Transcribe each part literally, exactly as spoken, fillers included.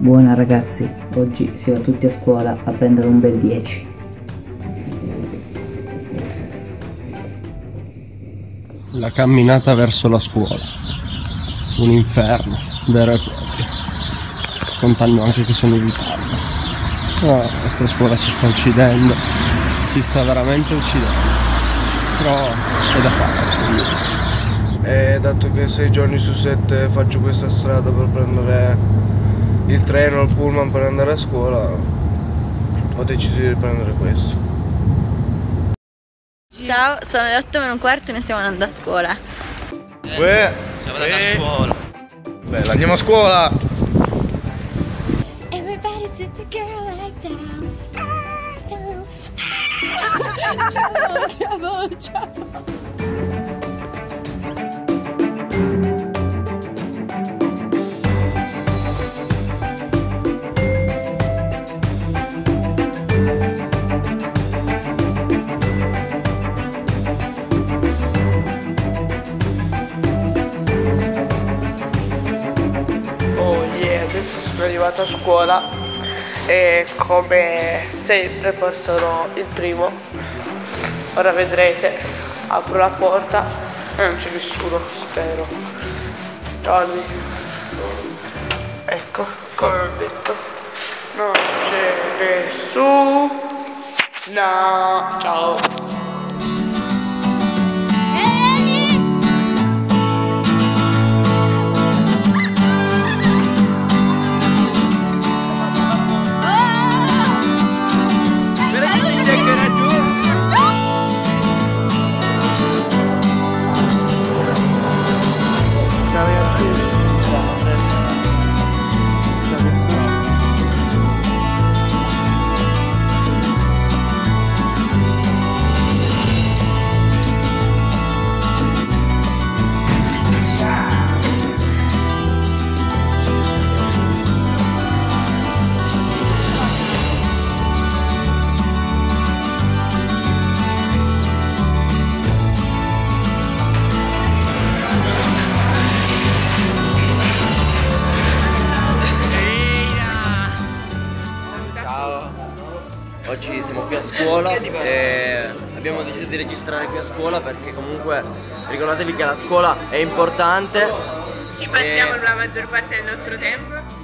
Buona ragazzi, oggi si va tutti a scuola a prendere un bel dieci. La camminata verso la scuola, un inferno vero e proprio, contando anche che sono in ritardo. No, la nostra scuola ci sta uccidendo, ci sta veramente uccidendo, però è da fare. Quindi. E dato che sei giorni su sette faccio questa strada per prendere il treno o il pullman per andare a scuola, ho deciso di prendere questo. Ciao, sono le otto meno un quarto e noi stiamo andando a scuola. Uè, siamo andati a scuola. Bella, andiamo a scuola! Everybody takes a girl like down. Trouble, trouble, trouble. Adesso sono arrivato a scuola e come sempre forse sono il primo. Ora vedrete, apro la porta e non c'è nessuno, spero. Johnny, ecco, come ho detto, non c'è nessuno. No, ciao. Oggi siamo qui a scuola e abbiamo deciso di registrare qui a scuola perché comunque ricordatevi che la scuola è importante. Ci passiamo e... la maggior parte del nostro tempo.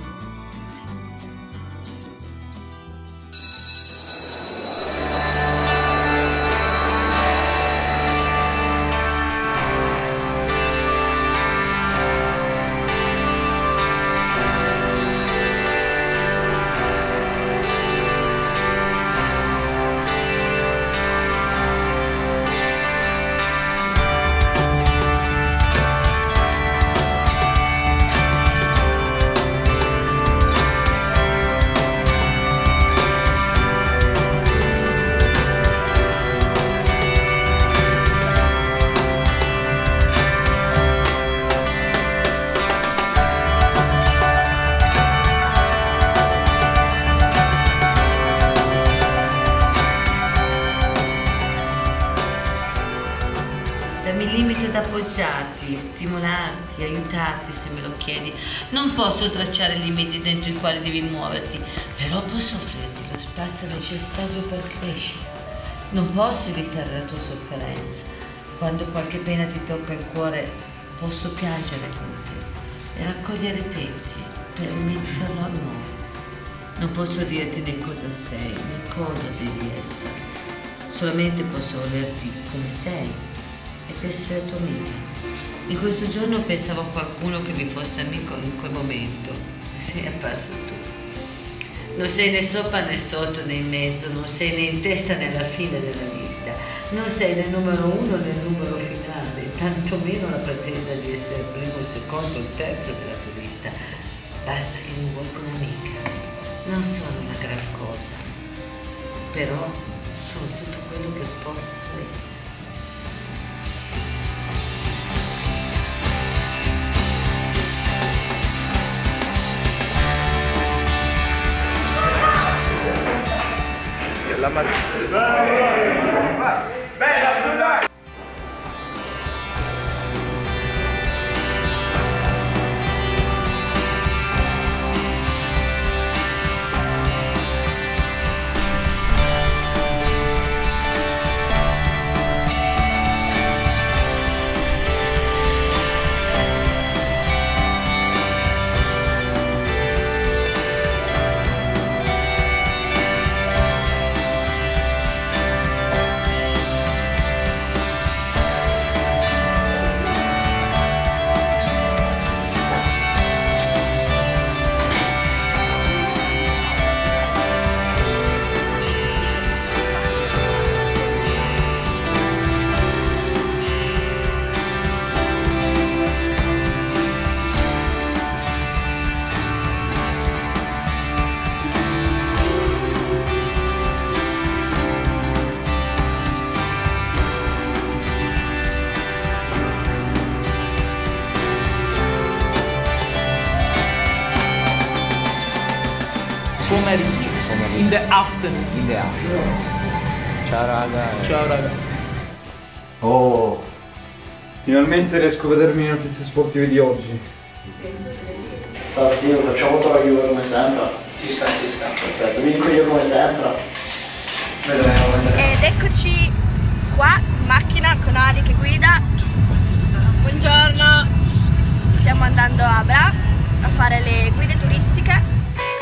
Mi limito ad appoggiarti, stimolarti, aiutarti se me lo chiedi. Non posso tracciare limiti dentro i quali devi muoverti, però posso offrirti lo spazio necessario per crescere. Non posso evitare la tua sofferenza. Quando qualche pena ti tocca il cuore, posso piangere con te e raccogliere pezzi per metterlo a nuovo. Non posso dirti né cosa sei, né cosa devi essere. Solamente posso volerti come sei ed essere tua amica. In questo giorno pensavo a qualcuno che mi fosse amico in quel momento e sei apparso tu. Non sei né sopra né sotto né in mezzo, non sei né in testa né alla fine della lista, non sei né il numero uno né il numero finale, tantomeno la pretesa di essere il primo, il secondo, il terzo della tua lista. Basta che mi vuoi come amica. Non sono una gran cosa, però sono tutto quello che posso essere. La mattina. pomeriggio. In the afternoon. In the afternoon. Ciao raga. Ciao raga. Oh, finalmente riesco a vedermi le notizie sportive di oggi. Sta Steve, facciamo togliere come sempre. Ci sta, ci sta. Perfetto, vieni qui io come sempre. Vedremo, vedremo. Ed eccoci qua in macchina con Ali che guida. Buongiorno. Stiamo andando a Bra a fare le guide turistiche.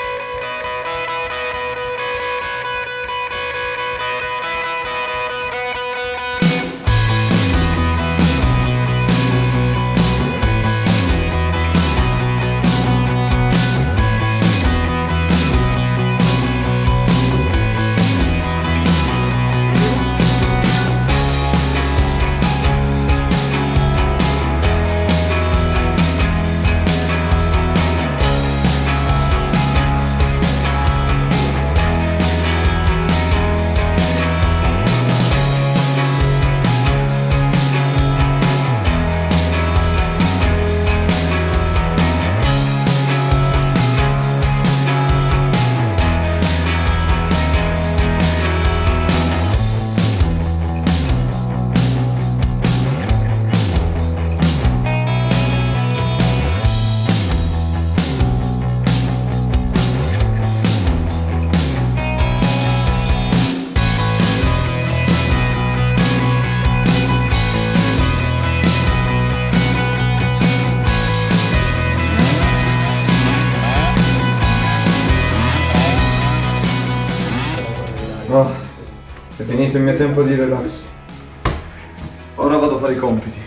Oh, è finito il mio tempo di relax. Ora vado a fare i compiti.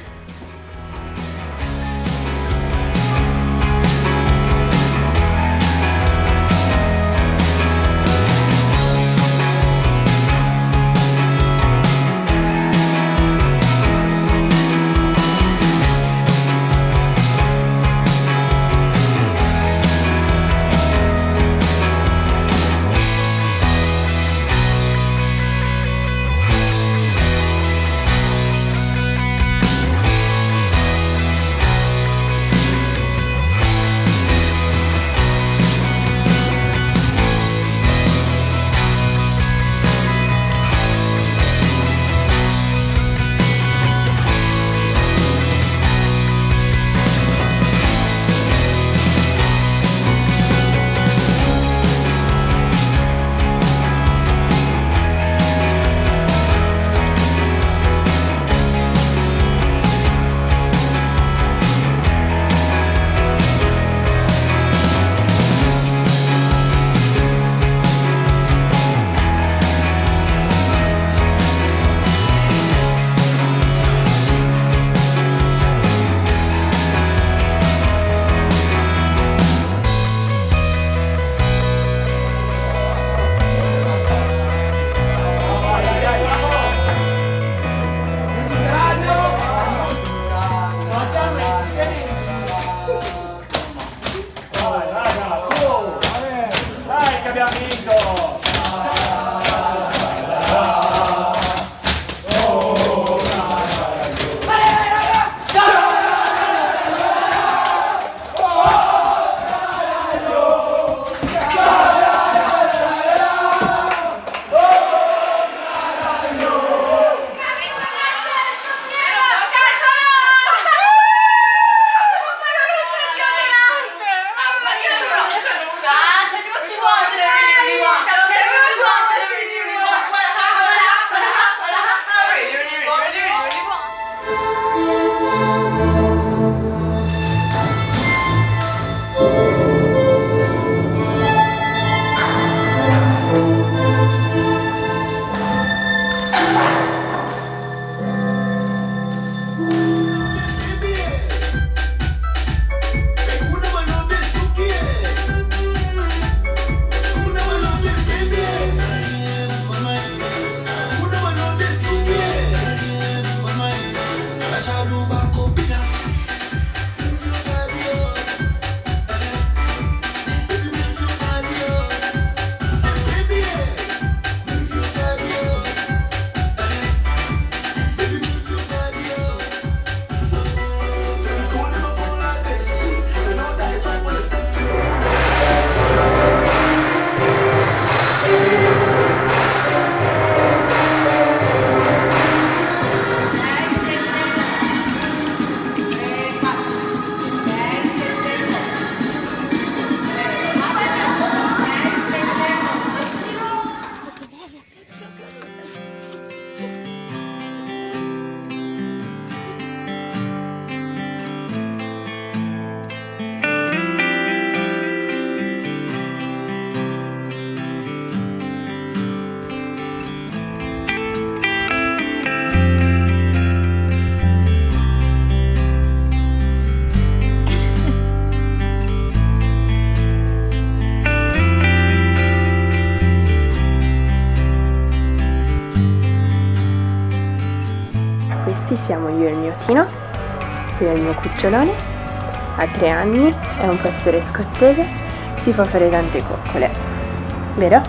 siamo io e il mio Tino, qui è il mio cucciolone, ha tre anni, è un pastore scozzese, si fa fare tante coccole, vero?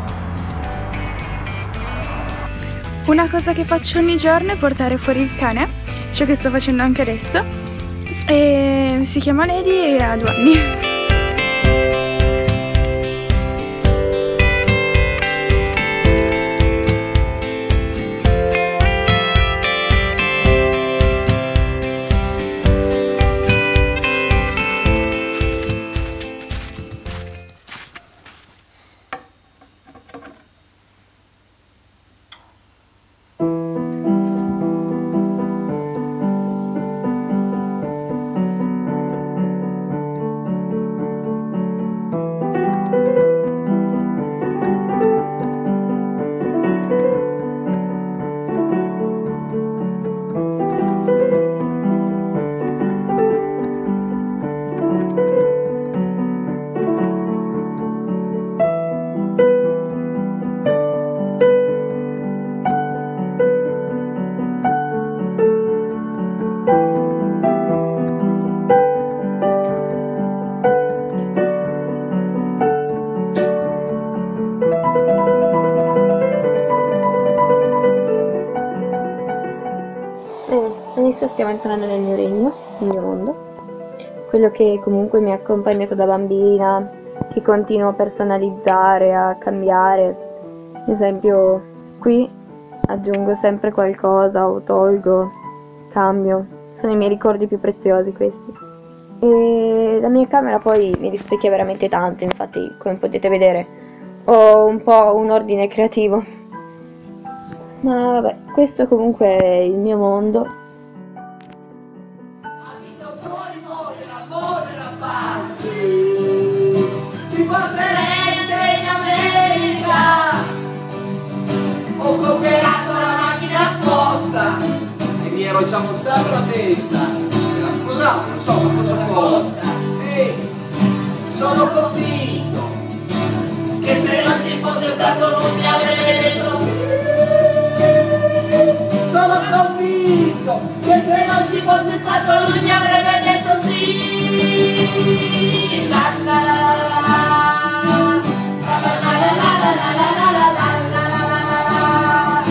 Una cosa che faccio ogni giorno è portare fuori il cane, ciò che sto facendo anche adesso, e si chiama Lady e ha due anni. Adesso stiamo entrando nel mio regno, nel mio mondo, quello che comunque mi ha accompagnato da bambina, che continuo a personalizzare, a cambiare. Ad esempio qui aggiungo sempre qualcosa o tolgo, cambio, sono i miei ricordi più preziosi questi. E la mia camera poi mi rispecchia veramente tanto, infatti come potete vedere ho un po' un ordine creativo. Ma vabbè, questo comunque è il mio mondo. Ti porterete in America, ho cooperato la macchina apposta e mi ero già montato la testa. Se la sposavo, non so, ma cosa costa? Ehi, sono convinto che se non ci fosse stato non mi avrebbe detto sì. Sono convinto che se non ci fosse stato lui mi avrebbe detto sì. La la la la la, la la la la la la la la la la la la.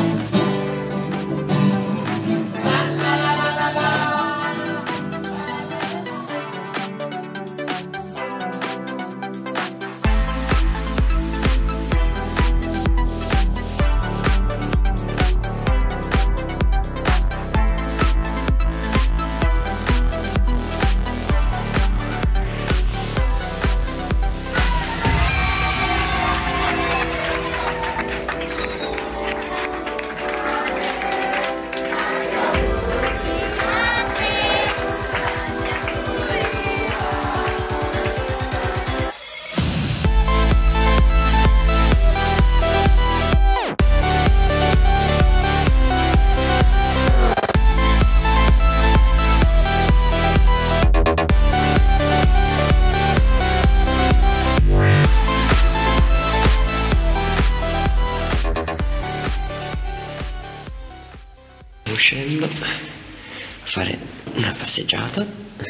Uscendo a fare una passeggiata,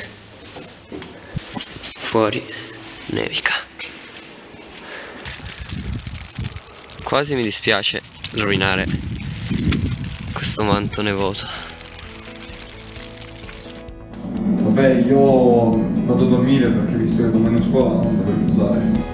fuori nevica, quasi mi dispiace rovinare questo manto nevoso. Vabbè, io vado a dormire perché visto che domani a scuola non dovrei più usare.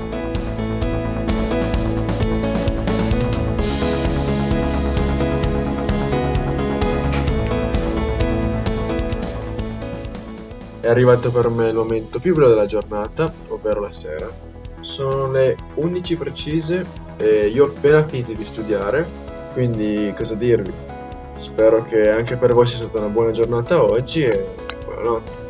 È arrivato per me il momento più bello della giornata, ovvero la sera. Sono le undici precise e io ho appena finito di studiare, quindi cosa dirvi? Spero che anche per voi sia stata una buona giornata oggi e buonanotte.